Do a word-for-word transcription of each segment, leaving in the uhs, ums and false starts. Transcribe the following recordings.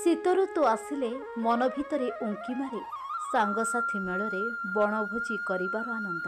शीत ऋतु आसिले मन भितर उंकी मारे सांगसाथी मेल बनभोजी करिबार आनंद।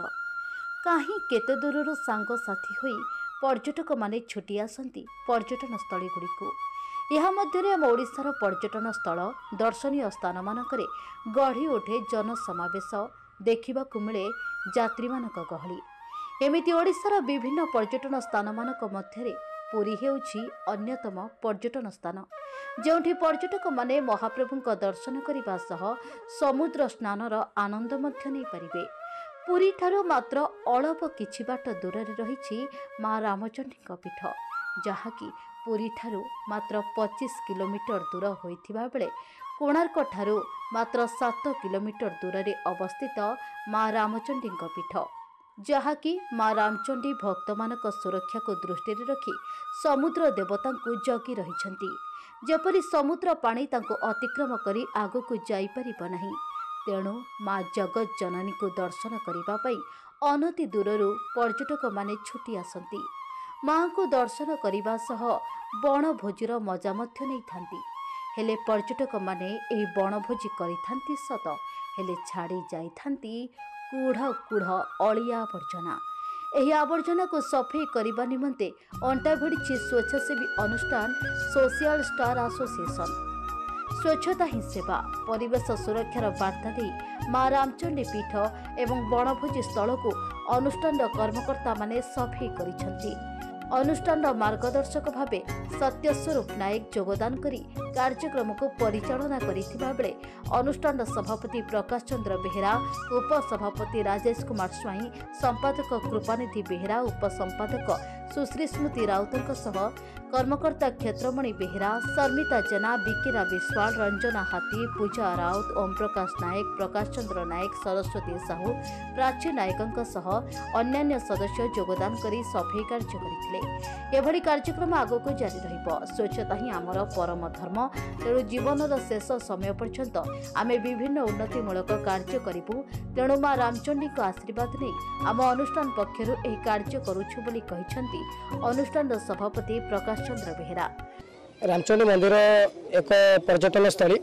कहीं केते दूररू सांगसाथी होई पर्यटक माने छुटी आसंती पर्यटन स्थली गुड़िकु। यह मध्यरे आम ओडिशार पर्यटन स्थल दर्शनीय स्थान मानकरे गढ़ी उठे जनसमावेश देखिबाकु मिले यात्री मानक गहली। एमिति ओडिशार विभिन्न पर्यटन स्थान मानक मध्यरे पुरी हेउछि अन्यतम पर्यटन स्थान, जोंठी पर्यटक माने महाप्रभुंक दर्शन करिबा सह समुद्र स्नानर आनंद मध्य नै परिबे। पुरी ठारो मात्र अल्प किछि बाट दूररे रहिछि माँ रामचंडीक पीठ, जहाँकि पुरी ठारो मात्र पच्चीस किलोमीटर दूर होइथिबा बेले कोणार्क ठारो मात्र सात किलोमीटर दूररे अवस्थित माँ रामचंडीक पीठ, जहाँकि माँ रामचंडी भक्तमानक सुरक्षा को दृष्टि रखी समुद्र देवतांकु जगी रहिछंती। जेपरि समुद्र पानी तांको अतिक्रम करी आगकु जाई परिबो नाही, तेणु माँ जगत जननी को दर्शन करिबा पई अनति दूररू पर्यटक माने छुटी आसंती। माँ को दर्शन करिबा सह बनभोजीर मजा मध्य नै थांती। हेले पर्यटक माने एही बनभोजी करिथांती सत, हेले छाड़ी जाई थांती कूढ़ कूढ़ अलिया आवर्जना। एही आवर्जना को सफेई करिबा निमंते अंटा भिड़ी स्वेच्छासेवी अनुष्ठान सोशल स्टार एसोसिएशन। स्वच्छता ही सेवा, परिवेश सुरक्षार बार्ता दे माँ रामचंडी पीठ एवं बनभोजी स्थल को अनुष्ठान कर्मकर्ता माने सफेई करिछंती। अनुष्ठान मार्गदर्शक भावे सत्यस्वरूप नायक योगदान करी कार्यक्रम को परिचालना करिथिबा बेले अनुष्ठान सभापति प्रकाश चंद्र बेहेरा, उपसभापति राजेश कुमार स्वाई, संपादक कृपानिधि बेहेरा, उपसंपादक सुश्री स्मृति राउतंक सह कर्मकर्ता क्षेत्रमणि बेहेरा, शर्मिता जेना, बिकिरा विश्वाल, रंजना हाथी, पूजा राउत, ओम प्रकाश नायक, प्रकाश चंद्र नायक, सरस्वती साहू, प्राची नायकंक सह अन्यान्य सदस्य योगदान करी सफेई कार्य करथिले। एभली कार्यक्रम आगको जारी रहिबो। स्वच्छता ही आमर परम धर्म, तेणु जीवनर शेष समय पर्यंत आमे विभिन्न उन्नतिमूलक कार्य करिबु। तेणु माँ रामचंडी को आशीर्वाद नै आम अनुष्ठान पक्षरु एही कार्य करूछु बोली कहिसंती अनुष्ठान सभापति प्रकाश चंद्र बेहेरा। रामचंडी मंदिर एक पर्यटन स्थली,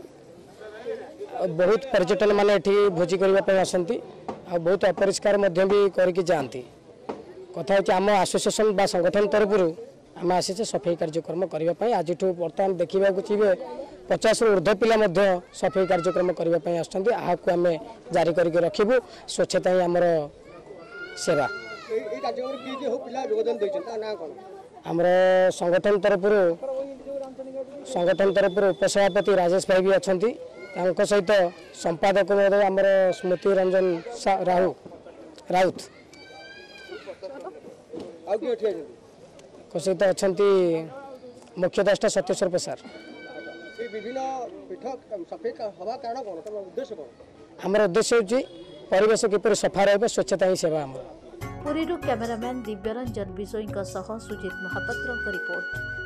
बहुत पर्यटन माने एठी भोजी करबा पय आसंती आ बहुत अपरिष्कार मध्य भी करके जानती। कथा है आम एसोसिएशन बा संगठन तरफ आम आसीचे सफाई कार्यक्रम करने। आज बर्तमान देखा चाहिए पचास ऊर्ध पिला सफाई कार्यक्रम करने आम जारी करके रखू। स्वच्छता ही आमर सेवा। आमर संगठन तरफ संगठन तरफ उपसभापति राजेश भाई भी अच्छा सहित संपादक आमर स्मृति रंजन राहु राउत सहित अच्छा मुख्य द्रष्टा सत्येश्वर प्रसाद। आमर उद्देश्य हूँ परिवेश किपर सफा रहा, स्वच्छता ही सेवा। आम पुरी कैमरामैन दिव्यरंजन विशोई सुजित महापात्र रिपोर्ट।